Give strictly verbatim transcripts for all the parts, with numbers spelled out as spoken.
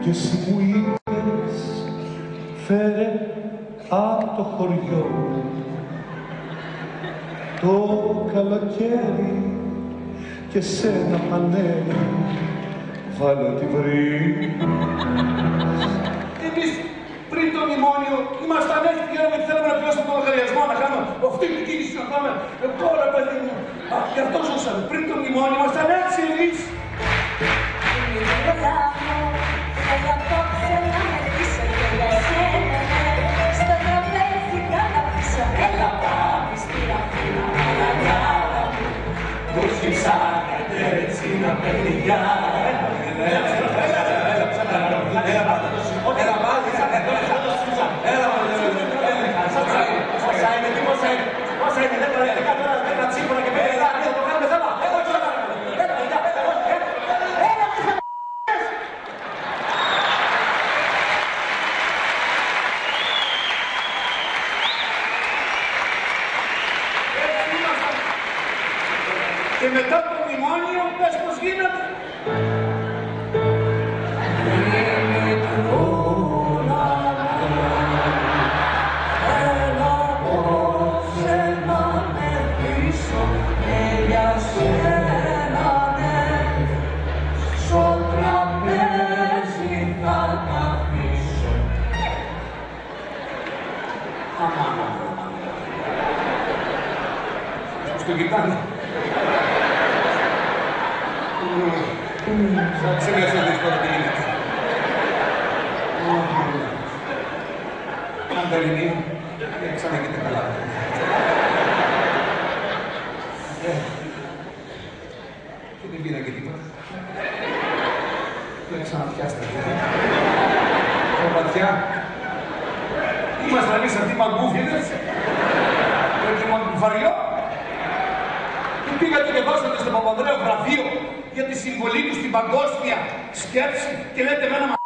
και εσύ μου είπες φέρε απ' το χωριό το καλοκαίρι και σε ένα πανέρι βάλω τη βρύ. Εμείς πριν το μνημόνιο ήμασταν έτοιμοι γιατί θέλαμε να πληρώσουμε τον λογαριασμό, να κάνουμε αυτή την κίνηση να πάμε. Ε, τώρα παιδί μου, α, γι' αυτό ζούσαμε. Πριν το μνημόνιο ήμασταν έτσι εμείς. Ένα παιδιά. Και μετά το μνημόνιο, πες πως γίνεται. Στο κοιτάνε. Θα ξεμέσω δύσκολα τι γίνεται. Ανταρινή, ξαναγείτε καλά. Και δεν πήρα και τίποτα. Δεν ξαναπιάστε. Κοπατιά. Ήμασταν εμείς αυτοί οι μαγκούφιδες. Και μαγκουφαριό. Και πήγατε και δώσατε στον Παπανδρέο βραβείο για τη συμβολή του στην παγκόσμια σκέψη και λέτε με ένα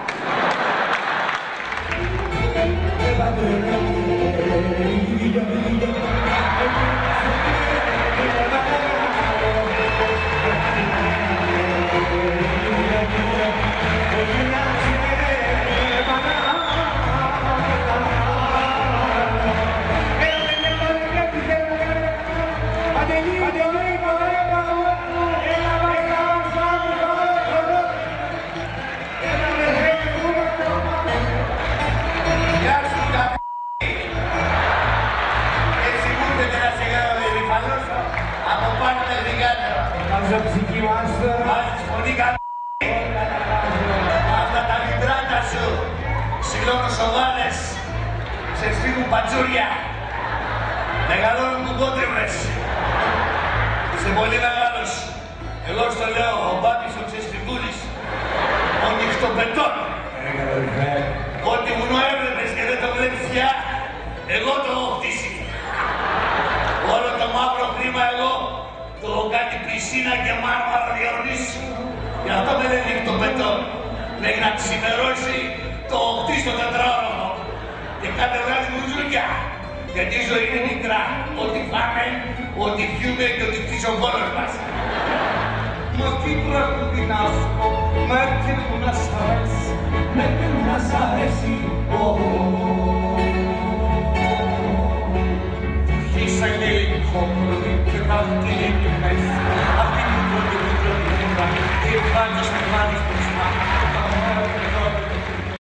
ψυχή μας. Βάζεις πολύ καλή. Αυτά τα λιμπράτα σου. Σιλώνω σοδάνες. Σε σφίγγουν πατζούρια. Μεγαλώνουν κουκότριβες. Είσαι πολύ μεγάλος. Εγώ στο λέω, ο Μπάμπης ο Ξεσφυγούλης. Ο νυχτοπετών. Ό,τι βουνό έβλεπες και δεν το βλέπεις πια, εγώ το έχω χτίσει. Όλο το μαύρο χρήμα εγώ το έχω κάνει πισίνα και μάρμαρο διορνήσου. Γι' αυτό με λένε νυχτοπετών. Μέχρι να ξημερώσει το έχω χτίσει το τετράωρονο. Και κάθε βράδυ μπουζούκια. Γιατί η ζωή είναι μικρά. Ό,τι φάμε, ό,τι πιούμε και ό,τι χτίσει ο κόλος μας. Μα τι τραγούδι να σου πω, μέχρι που να σ' αρέσει, μέχρι που να σ' αρέσει, Είσαι αγγελικό πρωί και θα βγει και μέσα. Αυτή την πρώτη μικρή νύχτα και βάζεις